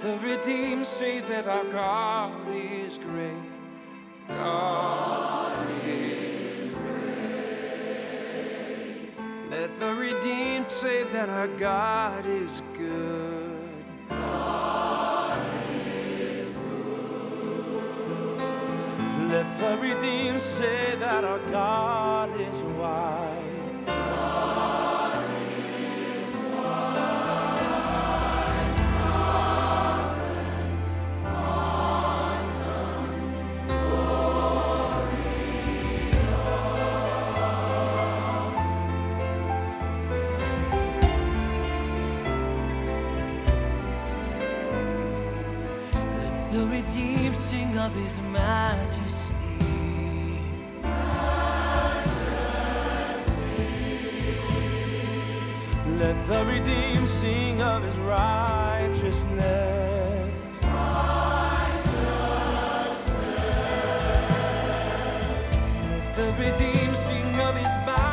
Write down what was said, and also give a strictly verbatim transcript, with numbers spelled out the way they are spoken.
the redeemed say that our God is great. God is great. Let the redeemed say that our God is good. God is good. Let the redeemed say that our God is wise. The redeemed sing of his majesty. Majesty. Let the redeemed sing of his righteousness. Righteousness. Let the redeemed sing of his majesty.